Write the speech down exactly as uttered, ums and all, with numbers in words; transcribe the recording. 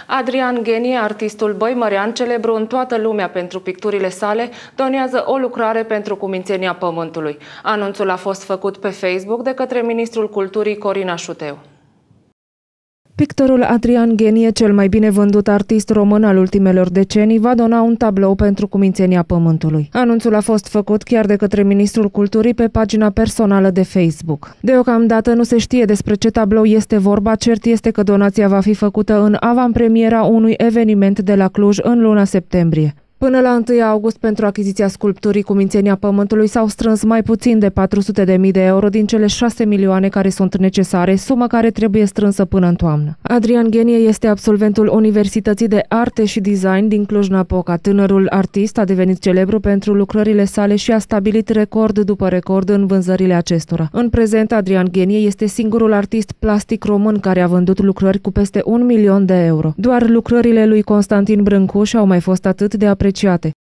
Adrian Ghenie, artistul băimărean, celebru în toată lumea pentru picturile sale, donează o lucrare pentru cumințenia Pământului. Anunțul a fost făcut pe Facebook de către ministrul culturii Corina Șuteu. Pictorul Adrian Ghenie, cel mai bine vândut artist român al ultimelor decenii, va dona un tablou pentru cumințenia Pământului. Anunțul a fost făcut chiar de către ministrul culturii pe pagina personală de Facebook. Deocamdată nu se știe despre ce tablou este vorba, cert este că donația va fi făcută în avantpremiera unui eveniment de la Cluj în luna septembrie. Până la întâi august, pentru achiziția sculpturii Cumințenia Pământului s-au strâns mai puțin de patru sute de mii de euro din cele șase milioane care sunt necesare, sumă care trebuie strânsă până în toamnă. Adrian Ghenie este absolventul Universității de Arte și Design din Cluj-Napoca. Tânărul artist a devenit celebru pentru lucrările sale și a stabilit record după record în vânzările acestora. În prezent, Adrian Ghenie este singurul artist plastic român care a vândut lucrări cu peste un milion de euro. Doar lucrările lui Constantin Brâncuș au mai fost atât de apreciate.